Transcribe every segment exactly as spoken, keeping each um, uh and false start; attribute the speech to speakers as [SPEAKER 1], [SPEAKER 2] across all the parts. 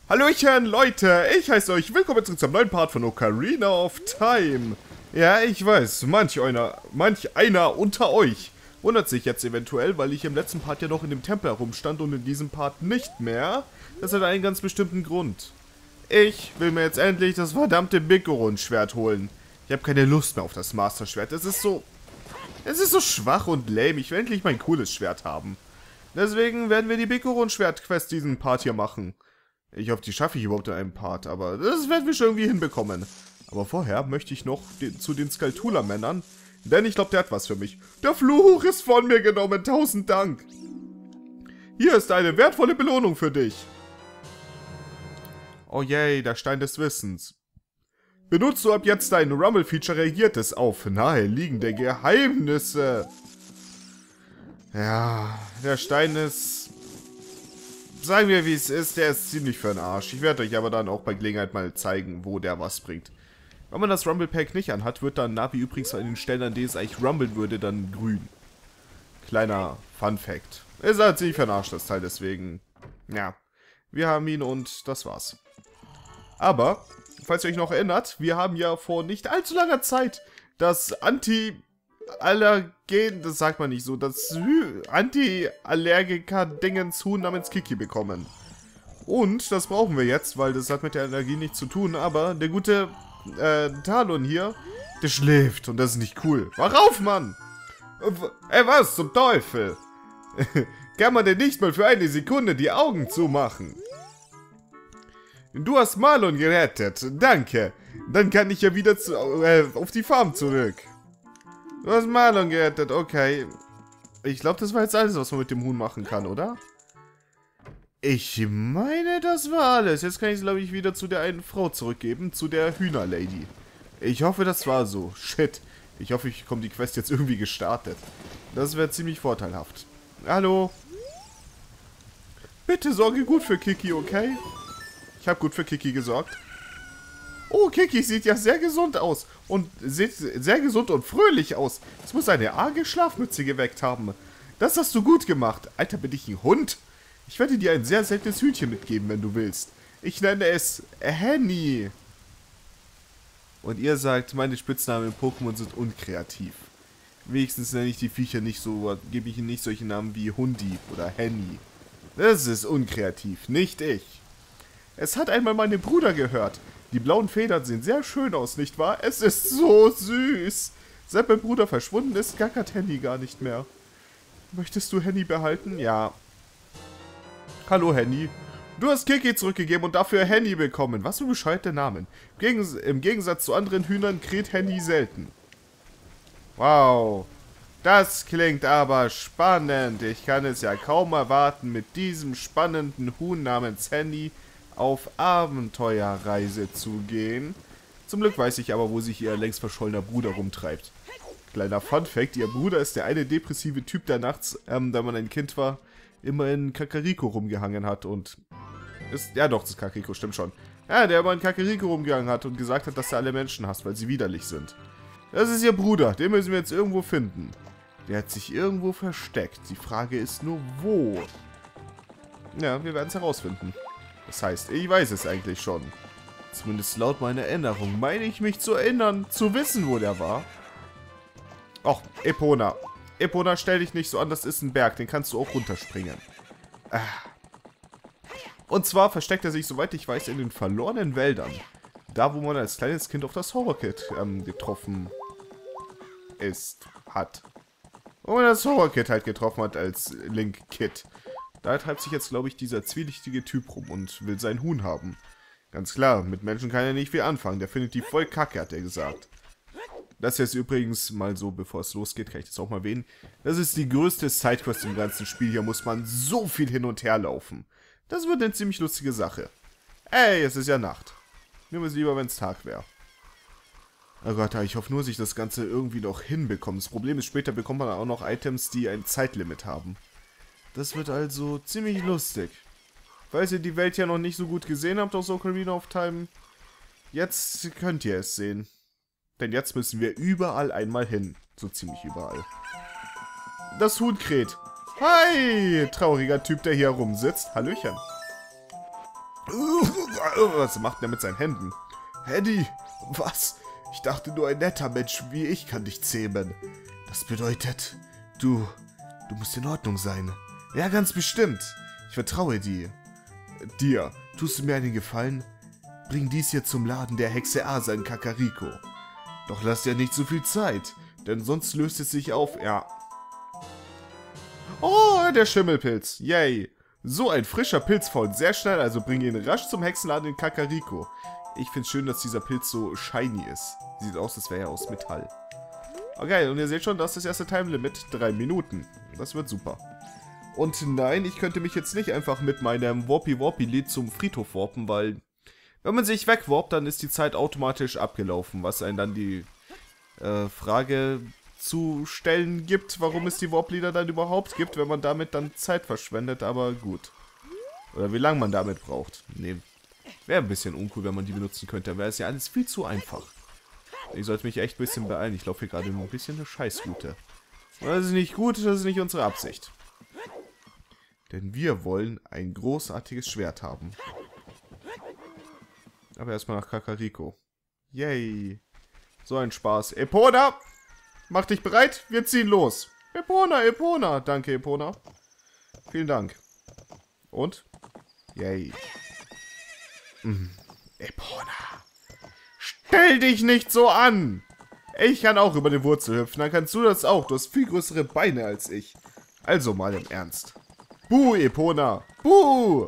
[SPEAKER 1] Hallöchen Leute, ich heiße euch willkommen zurück zum neuen Part von Ocarina of Time. Ja, ich weiß, manch einer, manch einer unter euch wundert sich jetzt eventuell, weil ich im letzten Part ja noch in dem Tempel herumstand und in diesem Part nicht mehr. Das hat einen ganz bestimmten Grund. Ich will mir jetzt endlich das verdammte Big-Goron-Schwert holen. Ich habe keine Lust mehr auf das Master-Schwert. Es ist so... Es ist so schwach und lame. Ich will endlich mein cooles Schwert haben. Deswegen werden wir die Big-Goron-Schwert-Quest diesen Part hier machen. Ich hoffe, die schaffe ich überhaupt in einem Part, aber das werden wir schon irgendwie hinbekommen. Aber vorher möchte ich noch den, zu den Skulltula-Männern, denn ich glaube, der hat was für mich. Der Fluch ist von mir genommen, tausend Dank. Hier ist eine wertvolle Belohnung für dich. Oh yay, der Stein des Wissens. Benutzt du ab jetzt dein Rumble-Feature, reagiert es auf naheliegende Geheimnisse. Ja, der Stein ist... Sagen wir, wie es ist, der ist ziemlich für den Arsch. Ich werde euch aber dann auch bei Gelegenheit mal zeigen, wo der was bringt. Wenn man das Rumble Pack nicht anhat, wird dann Navi übrigens an den Stellen, an denen es eigentlich rumbeln würde, dann grün. Kleiner Fun Fact. Ist halt ziemlich für den Arsch, das Teil, deswegen... Ja, wir haben ihn und das war's. Aber, falls ihr euch noch erinnert, wir haben ja vor nicht allzu langer Zeit das Anti... Allergen, das sagt man nicht so, das Anti-Allergiker-Dingens-Huhn namens Kiki bekommen. Und das brauchen wir jetzt, weil das hat mit der Allergie nichts zu tun, aber der gute äh, Talon hier, der schläft und das ist nicht cool. Wach auf, Mann! Ey, was zum Teufel? Kann man denn nicht mal für eine Sekunde die Augen zumachen? Du hast Marlon gerettet, danke. Dann kann ich ja wieder zu, äh, auf die Farm zurück. Du hast Marlon gerettet, okay. Ich glaube, das war jetzt alles, was man mit dem Huhn machen kann, oder? Ich meine, das war alles. Jetzt kann ich es, glaube ich, wieder zu der einen Frau zurückgeben, zu der Hühnerlady. Ich hoffe, das war so. Shit. Ich hoffe, ich bekomme die Quest jetzt irgendwie gestartet. Das wäre ziemlich vorteilhaft. Hallo? Bitte sorge gut für Kiki, okay? Ich habe gut für Kiki gesorgt. Oh, Kiki sieht ja sehr gesund aus. Und sieht sehr gesund und fröhlich aus. Es muss eine arge Schlafmütze geweckt haben. Das hast du gut gemacht. Alter, bin ich ein Hund? Ich werde dir ein sehr seltenes Hühnchen mitgeben, wenn du willst. Ich nenne es Henny. Und ihr sagt, meine Spitznamen in Pokémon sind unkreativ. Wenigstens nenne ich die Viecher nicht so, gebe ich ihnen nicht solche Namen wie Hundi oder Henny. Das ist unkreativ, nicht ich. Es hat einmal meinem Bruder gehört. Die blauen Federn sehen sehr schön aus, nicht wahr? Es ist so süß. Seit mein Bruder verschwunden ist, gackert Henny gar nicht mehr. Möchtest du Henny behalten? Ja. Hallo, Henny. Du hast Kiki zurückgegeben und dafür Henny bekommen. Was für bescheuerte Namen. Im Gegensatz zu anderen Hühnern kräht Henny selten. Wow. Das klingt aber spannend. Ich kann es ja kaum erwarten, mit diesem spannenden Huhn namens Henny auf Abenteuerreise zu gehen. Zum Glück weiß ich aber, wo sich ihr längst verschollener Bruder rumtreibt. Kleiner Funfact, ihr Bruder ist der eine depressive Typ, der nachts, ähm, da man ein Kind war, immer in Kakariko rumgehangen hat und... Ist, ja doch, das ist Kakariko, stimmt schon. Ja, der immer in Kakariko rumgehangen hat und gesagt hat, dass er alle Menschen hasst, weil sie widerlich sind. Das ist ihr Bruder, den müssen wir jetzt irgendwo finden. Der hat sich irgendwo versteckt. Die Frage ist nur, wo? Ja, wir werden es herausfinden. Das heißt, ich weiß es eigentlich schon. Zumindest laut meiner Erinnerung meine ich mich zu erinnern, zu wissen, wo der war. Och, Epona. Epona, stell dich nicht so an, das ist ein Berg, den kannst du auch runterspringen. Ah. Und zwar versteckt er sich, soweit ich weiß, in den verlorenen Wäldern. Da, wo man als kleines Kind auf das Horror-Kit ähm, getroffen ist, hat. Wo man das Horror-Kit halt getroffen hat als Link-Kit. Da treibt sich jetzt, glaube ich, dieser zwielichtige Typ rum und will sein Huhn haben. Ganz klar, mit Menschen kann er nicht viel anfangen. Der findet die voll kacke, hat er gesagt. Das jetzt übrigens mal so, bevor es losgeht, kann ich das auch mal erwähnen. Das ist die größte Sidequest im ganzen Spiel. Hier muss man so viel hin und her laufen. Das wird eine ziemlich lustige Sache. Ey, es ist ja Nacht. Mir wäre es lieber, wenn es Tag wäre. Oh Gott, ich hoffe nur, dass ich das Ganze irgendwie noch hinbekomme. Das Problem ist, später bekommt man auch noch Items, die ein Zeitlimit haben. Das wird also ziemlich lustig. Falls ihr die Welt ja noch nicht so gut gesehen habt aus Ocarina of Time, jetzt könnt ihr es sehen. Denn jetzt müssen wir überall einmal hin. So ziemlich überall. Das Huhn kräht. Hi, trauriger Typ, der hier rumsitzt. Hallöchen. Was macht der mit seinen Händen? Eddie, was? Ich dachte, nur ein netter Mensch wie ich kann dich zähmen. Das bedeutet, du, du musst in Ordnung sein. Ja, ganz bestimmt. Ich vertraue dir. Dir, tust du mir einen Gefallen? Bring dies hier zum Laden der Hexe Asa in Kakariko. Doch lass dir nicht so viel Zeit, denn sonst löst es sich auf. Ja. Oh, der Schimmelpilz. Yay. So ein frischer Pilz fault sehr schnell, also bring ihn rasch zum Hexenladen in Kakariko. Ich find's schön, dass dieser Pilz so shiny ist. Sieht aus, als wäre er aus Metall. Okay, und ihr seht schon, das ist das erste Time-Limit. Drei Minuten. Das wird super. Und nein, ich könnte mich jetzt nicht einfach mit meinem Warpy-Warpy-Lied zum Friedhof warpen, weil wenn man sich wegwarpt, dann ist die Zeit automatisch abgelaufen, was einen dann die äh, Frage zu stellen gibt, warum es die Warp-Lieder dann überhaupt gibt, wenn man damit dann Zeit verschwendet, aber gut. Oder wie lange man damit braucht. Nee, wäre ein bisschen uncool, wenn man die benutzen könnte, dann wäre es ja alles viel zu einfach. Ich sollte mich echt ein bisschen beeilen, ich laufe hier gerade ein bisschen eine Scheißroute. Und das ist nicht gut, das ist nicht unsere Absicht. Denn wir wollen ein großartiges Schwert haben. Aber erstmal nach Kakariko. Yay. So ein Spaß. Epona! Mach dich bereit, wir ziehen los. Epona, Epona. Danke, Epona. Vielen Dank. Und? Yay. Mm. Epona. Stell dich nicht so an! Ich kann auch über die Wurzel hüpfen, dann kannst du das auch. Du hast viel größere Beine als ich. Also mal im Ernst. Buh, Epona. Buh!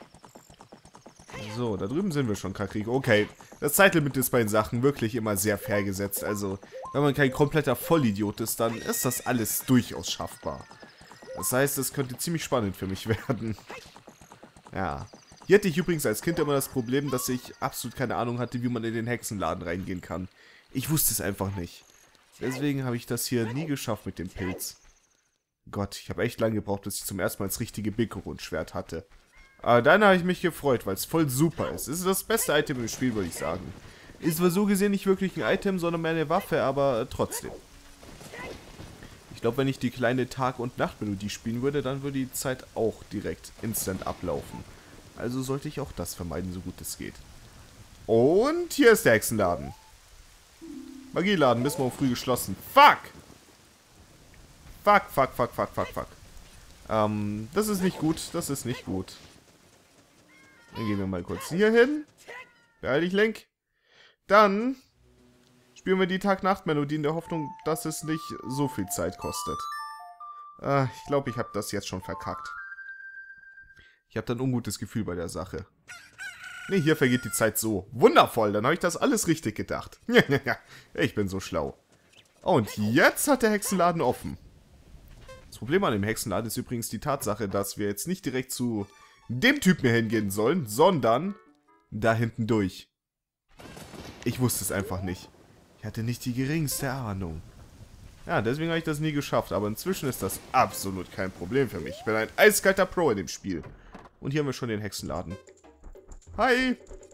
[SPEAKER 1] So, da drüben sind wir schon, Kakariko. Okay, das Zeitlimit ist bei den Sachen wirklich immer sehr fair gesetzt. Also, wenn man kein kompletter Vollidiot ist, dann ist das alles durchaus schaffbar. Das heißt, es könnte ziemlich spannend für mich werden. Ja. Hier hatte ich übrigens als Kind immer das Problem, dass ich absolut keine Ahnung hatte, wie man in den Hexenladen reingehen kann. Ich wusste es einfach nicht. Deswegen habe ich das hier nie geschafft mit dem Pilz. Gott, ich habe echt lange gebraucht, bis ich zum ersten Mal das richtige Bikoron-Schwert hatte. Aber dann habe ich mich gefreut, weil es voll super ist. Es ist das beste Item im Spiel, würde ich sagen. Ist zwar so gesehen nicht wirklich ein Item, sondern mehr eine Waffe, aber trotzdem. Ich glaube, wenn ich die kleine Tag- und Nachtmelodie spielen würde, dann würde die Zeit auch direkt instant ablaufen. Also sollte ich auch das vermeiden, so gut es geht. Und hier ist der Hexenladen. Magieladen, bis morgen früh geschlossen. Fuck! Fuck, fuck, fuck, fuck, fuck, fuck. Ähm, das ist nicht gut, das ist nicht gut. Dann gehen wir mal kurz hier hin. Beeil dich, Link. Dann spielen wir die Tag-Nacht-Melodie in der Hoffnung, dass es nicht so viel Zeit kostet. Äh, ich glaube, ich habe das jetzt schon verkackt. Ich habe dann ein ungutes Gefühl bei der Sache. Ne, hier vergeht die Zeit so. Wundervoll, dann habe ich das alles richtig gedacht. Ich bin so schlau. Und jetzt hat der Hexenladen offen. Das Problem an dem Hexenladen ist übrigens die Tatsache, dass wir jetzt nicht direkt zu dem Typen hier hingehen sollen, sondern da hinten durch. Ich wusste es einfach nicht. Ich hatte nicht die geringste Ahnung. Ja, deswegen habe ich das nie geschafft, aber inzwischen ist das absolut kein Problem für mich. Ich bin ein eiskalter Pro in dem Spiel. Und hier haben wir schon den Hexenladen. Hi!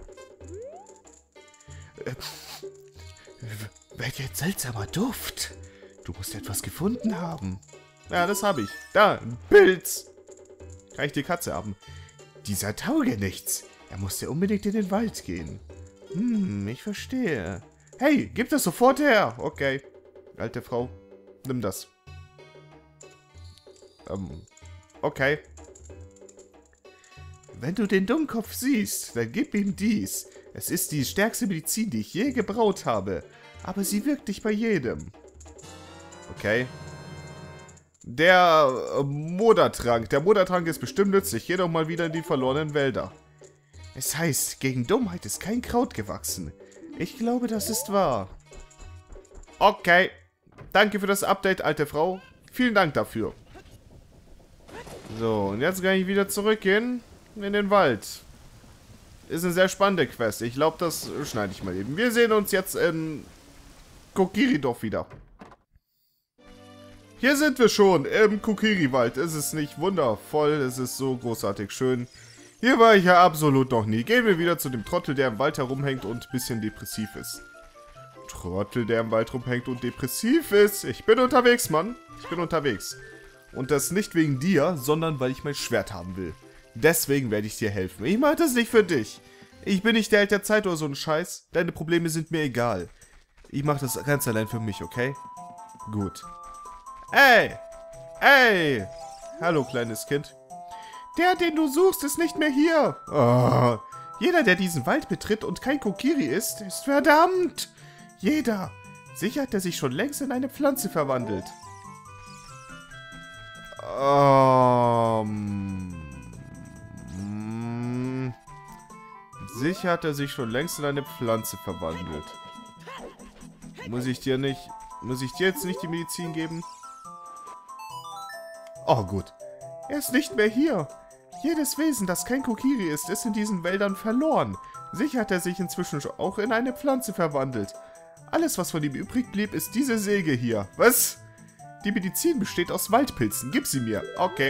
[SPEAKER 1] Äh, welch ein seltsamer Duft. Du musst etwas gefunden haben. Ja, das habe ich. Da, ein Pilz. Kann ich die Katze haben? Dieser Taugenichts. Er musste unbedingt in den Wald gehen. Hm, ich verstehe. Hey, gib das sofort her. Okay. Alte Frau, nimm das. Ähm, okay. Wenn du den Dummkopf siehst, dann gib ihm dies. Es ist die stärkste Medizin, die ich je gebraut habe. Aber sie wirkt nicht bei jedem. Okay. Der äh, Modertrank. Der Modertrank ist bestimmt nützlich. Geh doch mal wieder in die verlorenen Wälder. Es heißt, gegen Dummheit ist kein Kraut gewachsen. Ich glaube, das ist wahr. Okay. Danke für das Update, alte Frau. Vielen Dank dafür. So, und jetzt kann ich wieder zurückgehen in den Wald. Ist eine sehr spannende Quest. Ich glaube, das schneide ich mal eben. Wir sehen uns jetzt in Kokiridorf wieder. Hier sind wir schon im Kokiri-Wald. Es ist nicht wundervoll, es ist so großartig schön. Hier war ich ja absolut noch nie. Gehen wir wieder zu dem Trottel, der im Wald herumhängt und ein bisschen depressiv ist. Trottel, der im Wald rumhängt und depressiv ist. Ich bin unterwegs, Mann. Ich bin unterwegs. Und das nicht wegen dir, sondern weil ich mein Schwert haben will. Deswegen werde ich dir helfen. Ich mache das nicht für dich. Ich bin nicht der Held der Zeit oder so ein Scheiß. Deine Probleme sind mir egal. Ich mache das ganz allein für mich, okay? Gut. Ey! Ey! Hallo, kleines Kind. Der, den du suchst, ist nicht mehr hier. Oh. Jeder, der diesen Wald betritt und kein Kokiri ist, ist verdammt. Jeder. Sicher hat er sich schon längst in eine Pflanze verwandelt. Ähm... Sicher hat er sich schon längst in eine Pflanze verwandelt. Muss ich dir nicht... Muss ich dir jetzt nicht die Medizin geben? Oh, gut. Er ist nicht mehr hier. Jedes Wesen, das kein Kokiri ist, ist in diesen Wäldern verloren. Sicher hat er sich inzwischen auch in eine Pflanze verwandelt. Alles, was von ihm übrig blieb, ist diese Säge hier. Was? Die Medizin besteht aus Waldpilzen. Gib sie mir. Okay.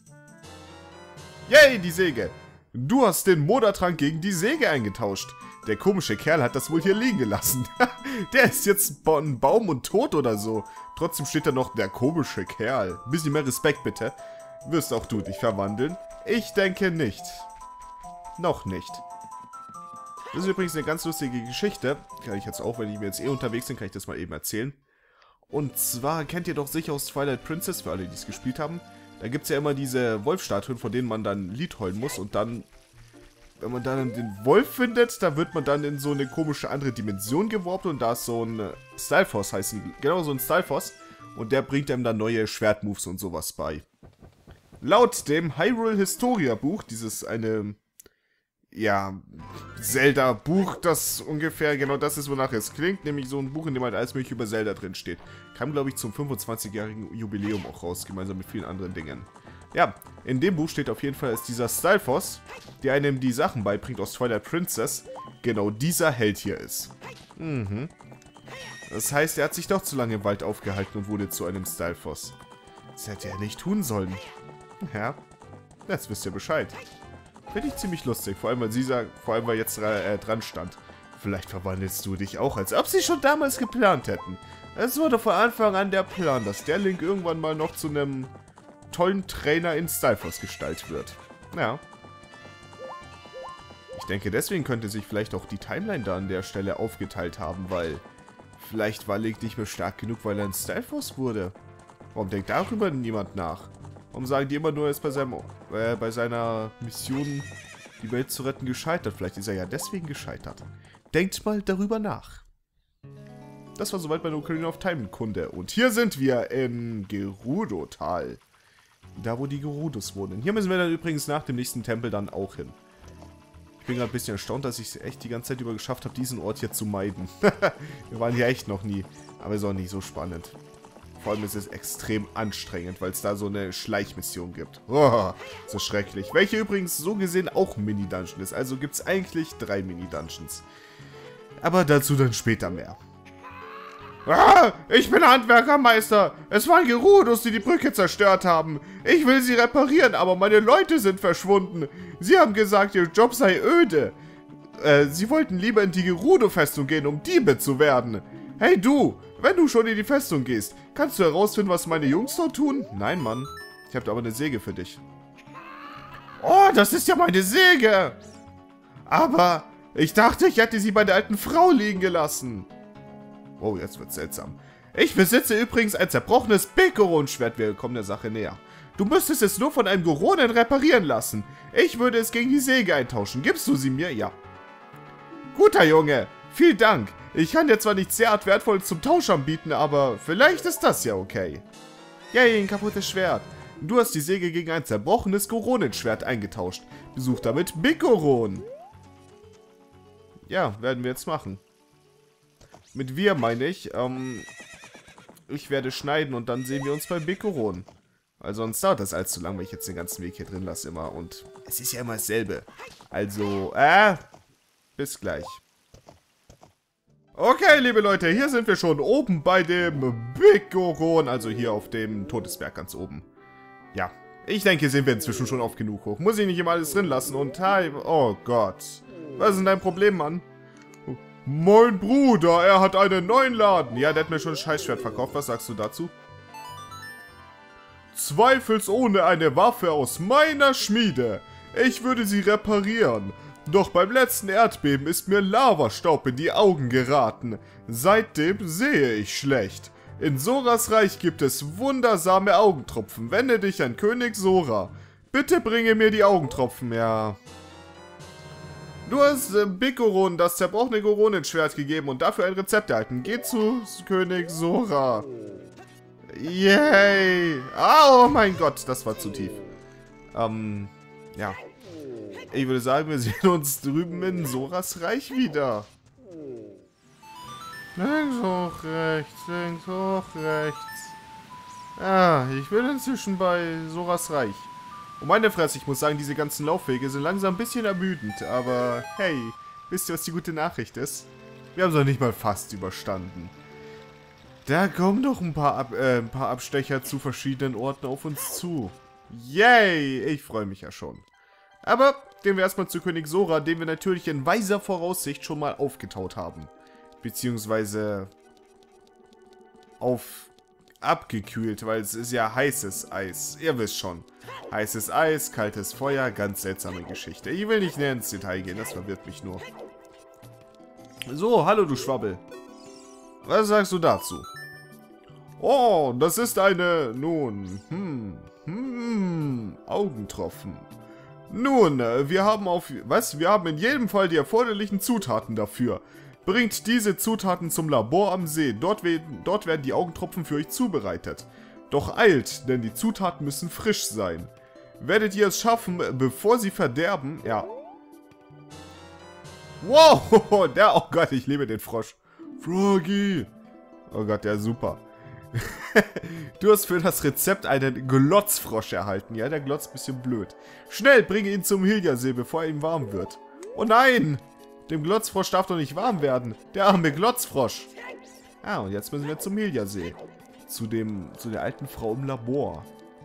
[SPEAKER 1] Yay, die Säge. Du hast den Modertrank gegen die Säge eingetauscht. Der komische Kerl hat das wohl hier liegen gelassen. Der ist jetzt ein Baum und tot oder so. Trotzdem steht da noch der komische Kerl. Ein bisschen mehr Respekt bitte. Wirst auch du dich verwandeln? Ich denke nicht. Noch nicht. Das ist übrigens eine ganz lustige Geschichte. Kann ich jetzt auch, wenn ich mir jetzt eh unterwegs bin, kann ich das mal eben erzählen. Und zwar kennt ihr doch sicher aus Twilight Princess, für alle, die es gespielt haben. Da gibt es ja immer diese Wolfstatuen, von denen man dann ein Lied heulen muss. Und dann, wenn man dann den Wolf findet, da wird man dann in so eine komische andere Dimension geworfen. Und da ist so ein Styleforce, heißt die. Genau, so ein Styleforce. Und der bringt einem dann neue Schwertmoves und sowas bei. Laut dem Hyrule Historia Buch, dieses eine, ja, Zelda-Buch, das ungefähr genau das ist, wonach es klingt. Nämlich so ein Buch, in dem halt alles mögliche über Zelda drin steht. Kam, glaube ich, zum fünfundzwanzigjährigen Jubiläum auch raus, gemeinsam mit vielen anderen Dingen. Ja, in dem Buch steht auf jeden Fall, dass dieser Styleforce, der einem die Sachen beibringt aus Twilight Princess, genau dieser Held hier ist. Mhm. Das heißt, er hat sich doch zu lange im Wald aufgehalten und wurde zu einem Styleforce. Das hätte er nicht tun sollen. Ja, jetzt wisst ihr Bescheid. Finde ich ziemlich lustig, vor allem weil sie sagt, vor allem weil jetzt äh, dran stand. Vielleicht verwandelst du dich auch, als ob sie schon damals geplant hätten. Es wurde von Anfang an der Plan, dass der Link irgendwann mal noch zu einem tollen Trainer in Styleforce Gestalt wird. Ja. Ich denke, deswegen könnte sich vielleicht auch die Timeline da an der Stelle aufgeteilt haben, weil vielleicht war Link nicht mehr stark genug, weil er in Styleforce wurde. Warum denkt darüber niemand nach? Warum sagen die immer nur, er ist bei, seinem, äh, bei seiner Mission, die Welt zu retten, gescheitert? Vielleicht ist er ja deswegen gescheitert. Denkt mal darüber nach. Das war soweit meine Ocarina of Time-Kunde. Und hier sind wir im Gerudo-Tal. Da, wo die Gerudos wohnen. Hier müssen wir dann übrigens nach dem nächsten Tempel dann auch hin. Ich bin gerade ein bisschen erstaunt, dass ich es echt die ganze Zeit über geschafft habe, diesen Ort hier zu meiden. Wir waren hier echt noch nie. Aber ist auch nicht so spannend. Vor allem ist es extrem anstrengend, weil es da so eine Schleichmission gibt. Oh, so schrecklich. Welche übrigens so gesehen auch ein Mini-Dungeon ist. Also gibt es eigentlich drei Mini-Dungeons. Aber dazu dann später mehr. Ah, ich bin Handwerkermeister. Es waren Gerudos, die die Brücke zerstört haben. Ich will sie reparieren, aber meine Leute sind verschwunden. Sie haben gesagt, ihr Job sei öde. Äh, sie wollten lieber in die Gerudo-Festung gehen, um Diebe zu werden. Hey du, wenn du schon in die Festung gehst, kannst du herausfinden, was meine Jungs dort tun? Nein, Mann. Ich habe aber eine Säge für dich. Oh, das ist ja meine Säge. Aber ich dachte, ich hätte sie bei der alten Frau liegen gelassen. Oh, jetzt wird's seltsam. Ich besitze übrigens ein zerbrochenes Big-Goron-Schwert. Wir kommen der Sache näher. Du müsstest es nur von einem Goronen reparieren lassen. Ich würde es gegen die Säge eintauschen. Gibst du sie mir? Ja. Guter Junge. Vielen Dank. Ich kann dir zwar nichts sehr Wertvolles zum Tausch anbieten, aber vielleicht ist das ja okay. Yay, ein kaputtes Schwert. Du hast die Säge gegen ein zerbrochenes Goronenschwert eingetauscht. Besuch damit Big Goron. Ja, werden wir jetzt machen. Mit wir meine ich, ähm, ich werde schneiden und dann sehen wir uns bei Big Goron. Weil sonst dauert das allzu lang, wenn ich jetzt den ganzen Weg hier drin lasse immer. Und es ist ja immer dasselbe. Also, äh, bis gleich. Okay, liebe Leute, hier sind wir schon oben bei dem Big Goron, also hier auf dem Todesberg ganz oben. Ja, ich denke, hier sind wir inzwischen schon oft genug hoch. Muss ich nicht immer alles drin lassen und hi, oh Gott. Was ist denn dein Problem, Mann? Mein Bruder, er hat einen neuen Laden. Ja, der hat mir schon ein Scheißschwert verkauft, was sagst du dazu? Zweifelsohne eine Waffe aus meiner Schmiede. Ich würde sie reparieren. Doch beim letzten Erdbeben ist mir Lavastaub in die Augen geraten. Seitdem sehe ich schlecht. In Soras Reich gibt es wundersame Augentropfen. Wende dich an König Sora. Bitte bringe mir die Augentropfen, ja. Du hast äh, Bikoron das zerbrochene Goronenschwert gegeben und dafür ein Rezept erhalten. Geh zu König Sora. Yay. Oh mein Gott, das war zu tief. Ähm, ja. Ich würde sagen, wir sehen uns drüben in Soras Reich wieder. Links hoch, rechts, links hoch, rechts. Ah, ich bin inzwischen bei Soras Reich. Und meine Fresse, ich muss sagen, diese ganzen Laufwege sind langsam ein bisschen ermüdend. Aber hey, wisst ihr, was die gute Nachricht ist? Wir haben es noch nicht mal fast überstanden. Da kommen doch ein paar, Ab äh, ein paar Abstecher zu verschiedenen Orten auf uns zu. Yay, ich freue mich ja schon. Aber gehen wir erstmal zu König Sora, den wir natürlich in weiser Voraussicht schon mal aufgetaut haben. Beziehungsweise auf abgekühlt, weil es ist ja heißes Eis. Ihr wisst schon. Heißes Eis, kaltes Feuer, ganz seltsame Geschichte. Ich will nicht näher ins Detail gehen, das verwirrt mich nur. So, hallo du Schwabbel. Was sagst du dazu? Oh, das ist eine, nun, hm, hm, Augentropfen. Nun, wir haben auf, was? Wir haben in jedem Fall die erforderlichen Zutaten dafür. Bringt diese Zutaten zum Labor am See. Dort, we dort werden die Augentropfen für euch zubereitet. Doch eilt, denn die Zutaten müssen frisch sein. Werdet ihr es schaffen, bevor sie verderben? Ja. Wow, der, oh Gott, ich liebe den Frosch. Froggy. Oh Gott, der ist super. Du hast für das Rezept einen Glotzfrosch erhalten. Ja, der glotzt ein bisschen blöd. Schnell, bringe ihn zum Hyliasee, bevor er ihm warm wird. Oh nein! Dem Glotzfrosch darf doch nicht warm werden. Der arme Glotzfrosch. Ah, und jetzt müssen wir zum Hyliasee. Zu dem, zu der alten Frau im Labor.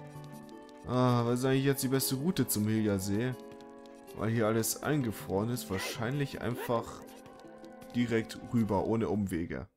[SPEAKER 1] Ah, was ist eigentlich jetzt die beste Route zum Hyliasee? Weil hier alles eingefroren ist. Wahrscheinlich einfach direkt rüber, ohne Umwege.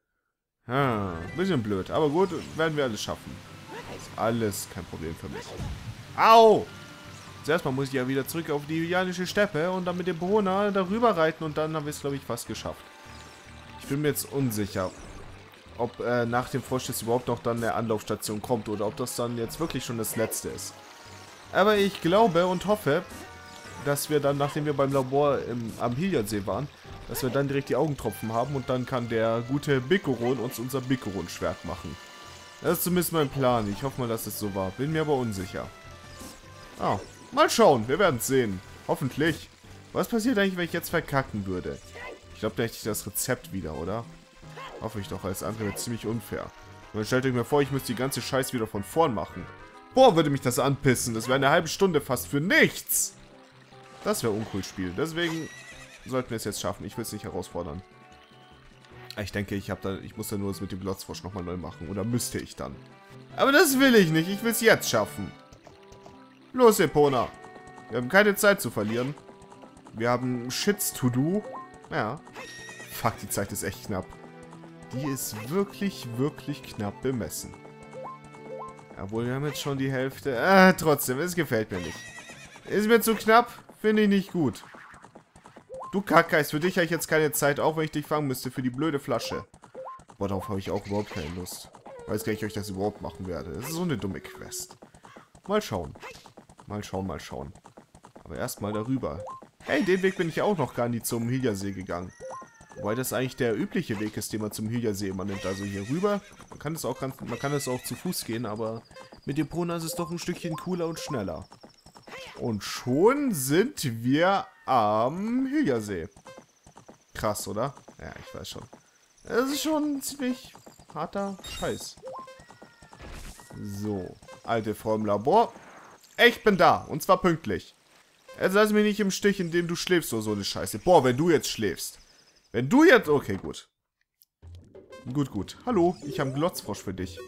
[SPEAKER 1] Ah, bisschen blöd. Aber gut, werden wir alles schaffen. Ist alles kein Problem für mich. Au! Zuerst mal muss ich ja wieder zurück auf die hylianische Steppe und dann mit dem Bewohner darüber reiten und dann haben wir es, glaube ich, fast geschafft. Ich bin mir jetzt unsicher, ob äh, nach dem Frosch jetzt überhaupt noch dann eine Anlaufstation kommt oder ob das dann jetzt wirklich schon das letzte ist. Aber ich glaube und hoffe, dass wir dann, nachdem wir beim Labor im, am Hyliasee waren, dass wir dann direkt die Augentropfen haben und dann kann der gute Bikoron uns unser Bikoron-Schwert machen. Das ist zumindest mein Plan. Ich hoffe mal, dass es so war. Bin mir aber unsicher. Ah, mal schauen. Wir werden es sehen. Hoffentlich. Was passiert eigentlich, wenn ich jetzt verkacken würde? Ich glaube, da hätte ich das Rezept wieder, oder? Hoffe ich doch, alles andere wäre ziemlich unfair. Und dann stellt euch mir vor, ich müsste die ganze Scheiß wieder von vorn machen. Boah, würde mich das anpissen. Das wäre eine halbe Stunde fast für nichts. Das wäre uncool Spiel. Deswegen sollten wir es jetzt schaffen. Ich will es nicht herausfordern. Ich denke, ich, hab da, ich muss ja nur das mit dem Glotzfrosch nochmal neu machen. Oder müsste ich dann. Aber das will ich nicht. Ich will es jetzt schaffen. Los, Epona. Wir haben keine Zeit zu verlieren. Wir haben Shits to do. Ja. Fuck, die Zeit ist echt knapp. Die ist wirklich, wirklich knapp bemessen. Obwohl, wir haben jetzt schon die Hälfte. Ah, trotzdem, es gefällt mir nicht. Ist mir zu knapp. Finde ich nicht gut. Du Kackgeist, für dich habe ich jetzt keine Zeit, auch wenn ich dich fangen müsste für die blöde Flasche. Boah, darauf habe ich auch überhaupt keine Lust. Weiß gar nicht, ob ich das überhaupt machen werde. Das ist so eine dumme Quest. Mal schauen. Mal schauen, mal schauen. Aber erstmal darüber. Hey, den Weg bin ich auch noch gar nicht zum Hyliasee gegangen. Wobei das eigentlich der übliche Weg ist, den man zum Hyliasee immer nimmt. Also hier rüber. Man kann es auch ganz, man kann es auch zu Fuß gehen, aber mit dem Epona ist es doch ein Stückchen cooler und schneller. Und schon sind wir am Hyliasee. Krass, oder? Ja, ich weiß schon. Das ist schon ein ziemlich harter Scheiß. So, alte Frau im Labor. Ich bin da, und zwar pünktlich. Jetzt lass mich nicht im Stich, indem du schläfst oder so eine Scheiße. Boah, wenn du jetzt schläfst. Wenn du jetzt... Okay, gut. Gut, gut. Hallo, ich habe einen Glotzfrosch für dich.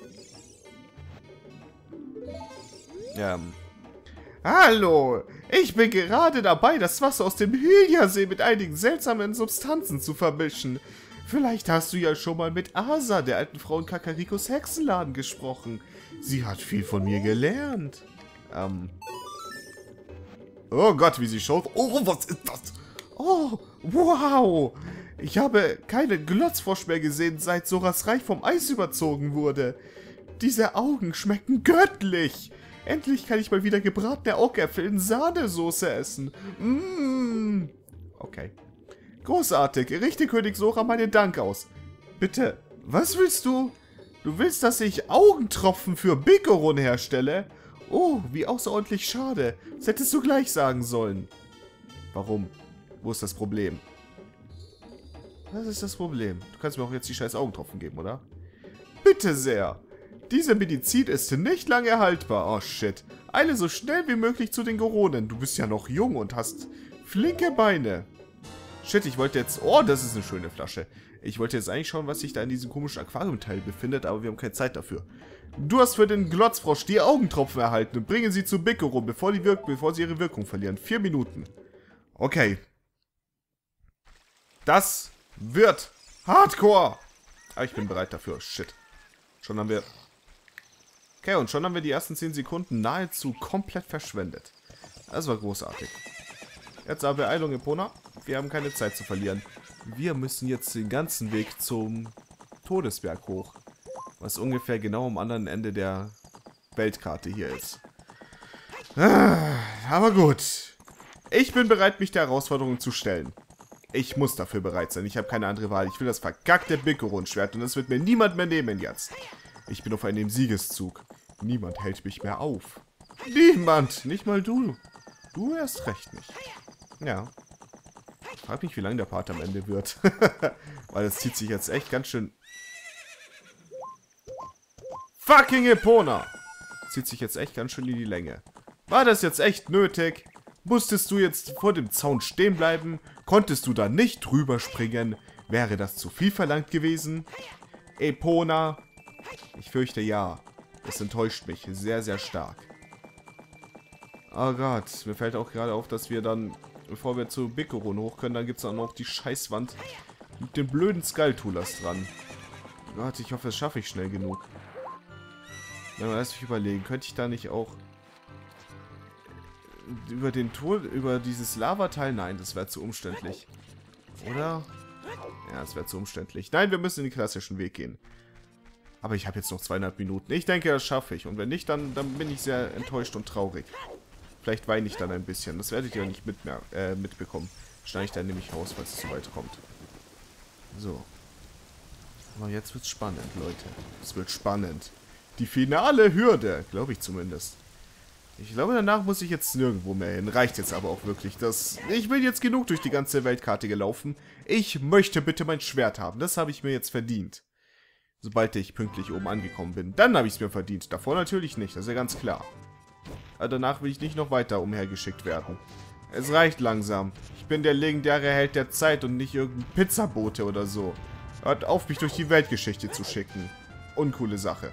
[SPEAKER 1] Ähm... Hallo, ich bin gerade dabei, das Wasser aus dem Hyliasee mit einigen seltsamen Substanzen zu vermischen. Vielleicht hast du ja schon mal mit Asa, der alten Frau in Kakarikos Hexenladen, gesprochen. Sie hat viel von mir gelernt. Ähm. Oh Gott, wie sie schaut. Oh, was ist das? Oh, wow. Ich habe keine Glotzfrosch mehr gesehen, seit Soras Reich vom Eis überzogen wurde. Diese Augen schmecken göttlich. Endlich kann ich mal wieder gebratene Augäpfel in Sahnesoße essen. Mmh. Okay. Großartig. Richte König Sora meinen Dank aus. Bitte, was willst du? Du willst, dass ich Augentropfen für Bikoron herstelle? Oh, wie außerordentlich schade. Das hättest du gleich sagen sollen. Warum? Wo ist das Problem? Was ist das Problem? Du kannst mir auch jetzt die scheiß Augentropfen geben, oder? Bitte sehr. Diese Medizin ist nicht lange haltbar. Oh, shit. Eile so schnell wie möglich zu den Goronen. Du bist ja noch jung und hast flinke Beine. Shit, ich wollte jetzt... Oh, das ist eine schöne Flasche. Ich wollte jetzt eigentlich schauen, was sich da in diesem komischen Aquariumteil befindet, aber wir haben keine Zeit dafür. Du hast für den Glotzfrosch die Augentropfen erhalten und bringen sie zu Bikoron, bevor, die Wirk bevor sie ihre Wirkung verlieren. Vier Minuten. Okay. Das wird Hardcore. Aber ich bin bereit dafür. Shit. Schon haben wir... Okay, und schon haben wir die ersten zehn Sekunden nahezu komplett verschwendet. Das war großartig. Jetzt aber Beeilung, Epona. Wir haben keine Zeit zu verlieren. Wir müssen jetzt den ganzen Weg zum Todesberg hoch. Was ungefähr genau am anderen Ende der Weltkarte hier ist. Aber gut. Ich bin bereit, mich der Herausforderung zu stellen. Ich muss dafür bereit sein. Ich habe keine andere Wahl. Ich will das verkackte Bikoron-Schwert und das wird mir niemand mehr nehmen jetzt. Ich bin auf einem Siegeszug. Niemand hält mich mehr auf. Niemand! Nicht mal du. Du erst recht nicht. Ja. Ich frage mich, wie lang der Part am Ende wird. Weil das zieht sich jetzt echt ganz schön... Fucking Epona! Zieht sich jetzt echt ganz schön in die Länge. War das jetzt echt nötig? Musstest du jetzt vor dem Zaun stehen bleiben? Konntest du da nicht drüber springen? Wäre das zu viel verlangt gewesen? Epona? Ich fürchte ja. Das enttäuscht mich sehr, sehr stark. Oh Gott, mir fällt auch gerade auf, dass wir dann, bevor wir zu Bikoron hoch können, dann gibt es auch noch die Scheißwand mit den blöden Skulltulas dran. Gott, ich hoffe, das schaffe ich schnell genug. Wenn wir das überlegen, könnte ich da nicht auch über den Tod, über dieses Lavateil? Nein, das wäre zu umständlich. Oder? Ja, das wäre zu umständlich. Nein, wir müssen den klassischen Weg gehen. Aber ich habe jetzt noch zweieinhalb Minuten. Ich denke, das schaffe ich. Und wenn nicht, dann, dann bin ich sehr enttäuscht und traurig. Vielleicht weine ich dann ein bisschen. Das werdet ihr nicht mit mehr, äh, mitbekommen. Schneide ich dann nämlich raus, falls es so weit kommt. So. Aber jetzt wird's spannend, Leute. Es wird spannend. Die finale Hürde, glaube ich zumindest. Ich glaube, danach muss ich jetzt nirgendwo mehr hin. Reicht jetzt aber auch wirklich. Das, ich bin jetzt genug durch die ganze Weltkarte gelaufen. Ich möchte bitte mein Schwert haben. Das habe ich mir jetzt verdient. Sobald ich pünktlich oben angekommen bin. Dann habe ich es mir verdient. Davor natürlich nicht, das ist ja ganz klar. Aber danach will ich nicht noch weiter umhergeschickt werden. Es reicht langsam. Ich bin der legendäre Held der Zeit und nicht irgendein Pizzabote oder so. Hört auf, mich durch die Weltgeschichte zu schicken. Uncoole Sache.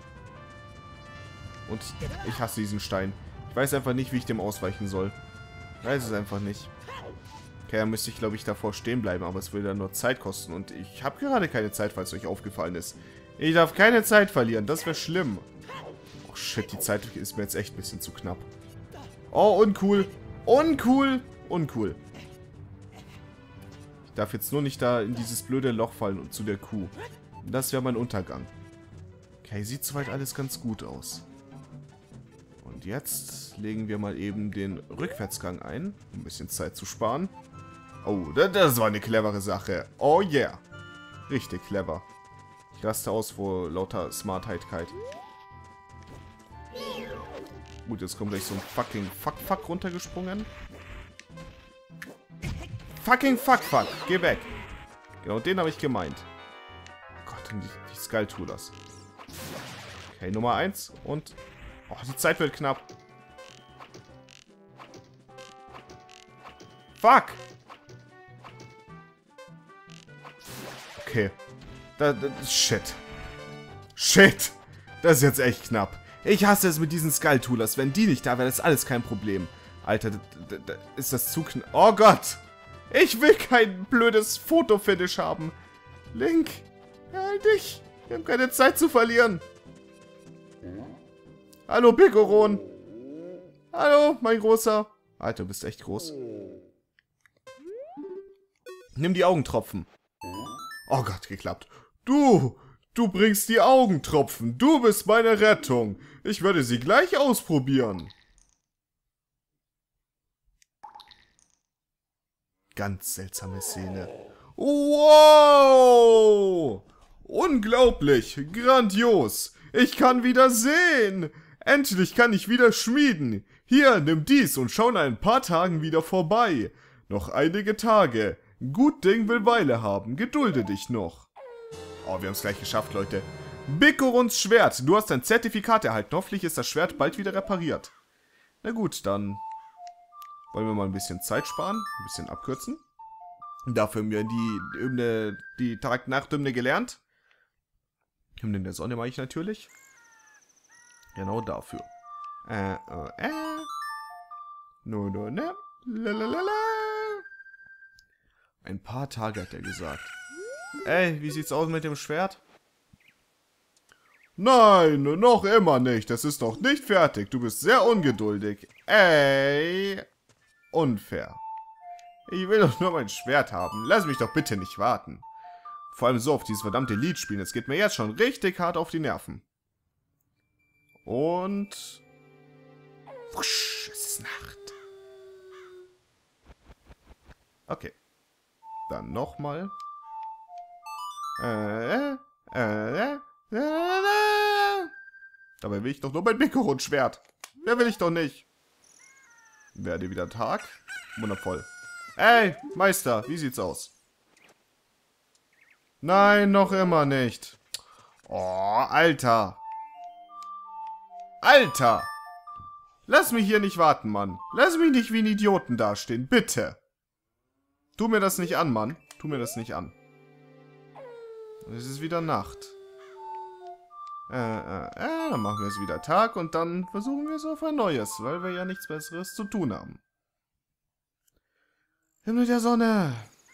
[SPEAKER 1] Und ich hasse diesen Stein. Ich weiß einfach nicht, wie ich dem ausweichen soll. Ich weiß es einfach nicht. Okay, dann müsste ich, glaube ich, davor stehen bleiben, aber es würde dann nur Zeit kosten. Und ich habe gerade keine Zeit, falls euch aufgefallen ist. Ich darf keine Zeit verlieren, das wäre schlimm. Oh shit, die Zeit ist mir jetzt echt ein bisschen zu knapp. Oh, uncool. Uncool. Uncool. Ich darf jetzt nur nicht da in dieses blöde Loch fallen und zu der Kuh. Das wäre mein Untergang. Okay, sieht soweit alles ganz gut aus. Und jetzt legen wir mal eben den Rückwärtsgang ein, um ein bisschen Zeit zu sparen. Oh, das war eine clevere Sache. Oh yeah. Richtig clever. Ich raste aus vor lauter Smartheitkeit. Gut, jetzt kommt gleich so ein fucking Fuck-Fuck runtergesprungen. Fucking Fuck-Fuck. Geh weg. Genau, den habe ich gemeint. Oh Gott, die, die Skulltulas. Okay, Nummer eins. Und... Oh, die Zeit wird knapp. Fuck! Okay. Da, da, shit. Shit! Das ist jetzt echt knapp. Ich hasse es mit diesen Skulltulas. Wenn die nicht da wäre, ist alles kein Problem. Alter, da, da, da ist das zu knapp. Oh Gott! Ich will kein blödes Fotofinish haben. Link, halt dich. Wir haben keine Zeit zu verlieren. Hallo, Bikoron. Hallo, mein Großer. Alter, du bist echt groß. Nimm die Augentropfen. Oh Gott, geklappt. Du, du bringst die Augentropfen. Du bist meine Rettung. Ich werde sie gleich ausprobieren. Ganz seltsame Szene. Wow! Unglaublich, grandios. Ich kann wieder sehen. Endlich kann ich wieder schmieden. Hier, nimm dies und schau in ein paar Tagen wieder vorbei. Noch einige Tage. Gut Ding will Weile haben. Gedulde dich noch. Oh, wir haben es gleich geschafft, Leute. Bicorons Schwert. Du hast ein Zertifikat erhalten. Hoffentlich ist das Schwert bald wieder repariert. Na gut, dann wollen wir mal ein bisschen Zeit sparen. Ein bisschen abkürzen. Dafür haben wir die Hymne, die Tag-Nacht-Hymne gelernt. Hymne der Sonne mache ich natürlich. Genau dafür. Äh, äh, äh. No, no, ne. Lalalala. Ein paar Tage hat er gesagt. Ey, wie sieht's aus mit dem Schwert? Nein, noch immer nicht. Das ist noch nicht fertig. Du bist sehr ungeduldig. Ey. Unfair. Ich will doch nur mein Schwert haben. Lass mich doch bitte nicht warten. Vor allem so auf dieses verdammte Lied spielen. Es geht mir jetzt schon richtig hart auf die Nerven. Und... Wusch, es ist Nacht. Okay. Dann nochmal. Äh, äh, äh, äh. Dabei will ich doch nur mein Bicoron-Schwert. Mehr will ich doch nicht. Werde wieder Tag. Wundervoll. Ey, Meister, wie sieht's aus? Nein, noch immer nicht. Oh, Alter. Alter. Lass mich hier nicht warten, Mann. Lass mich nicht wie ein Idioten dastehen, bitte. Tu mir das nicht an, Mann. Tu mir das nicht an. Es ist wieder Nacht. Äh, äh, äh, dann machen wir es wieder Tag und dann versuchen wir es auf ein neues, weil wir ja nichts Besseres zu tun haben. Himmel der Sonne.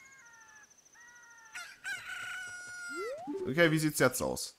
[SPEAKER 1] Okay, wie sieht's jetzt aus?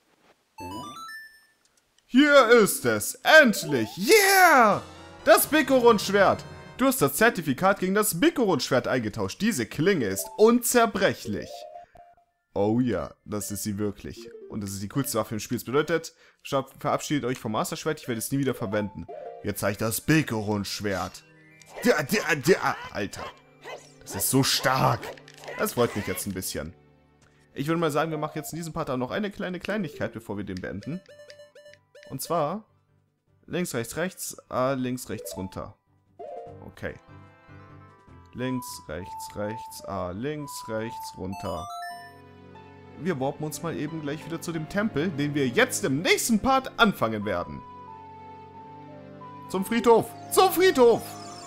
[SPEAKER 1] Hier ist es! Endlich! Yeah! Das Bicoron-Schwert! Du hast das Zertifikat gegen das Bicoron-Schwert eingetauscht. Diese Klinge ist unzerbrechlich. Oh ja, das ist sie wirklich. Und das ist die coolste Waffe im Spiel. Das bedeutet, verabschiedet euch vom Master Schwert. Ich werde es nie wieder verwenden. Jetzt zeige ich das Bicoron-Schwert. Ja, ja, ja, Alter. Das ist so stark. Das freut mich jetzt ein bisschen. Ich würde mal sagen, wir machen jetzt in diesem Part auch noch eine kleine Kleinigkeit, bevor wir den beenden. Und zwar links, rechts, rechts, A, links, rechts, runter. Okay. Links, rechts, rechts, A, links, rechts, runter. Wir warpen uns mal eben gleich wieder zu dem Tempel, den wir jetzt im nächsten Part anfangen werden. Zum Friedhof! Zum Friedhof!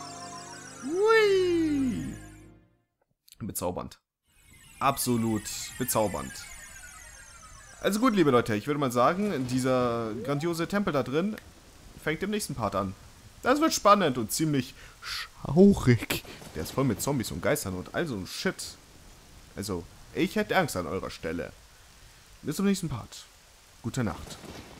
[SPEAKER 1] Hui! Bezaubernd. Absolut bezaubernd. Also gut, liebe Leute, ich würde mal sagen, dieser grandiose Tempel da drin fängt im nächsten Part an. Das wird spannend und ziemlich schaurig. Der ist voll mit Zombies und Geistern und all so ein Shit. Also, ich hätte Angst an eurer Stelle. Bis zum nächsten Part. Gute Nacht.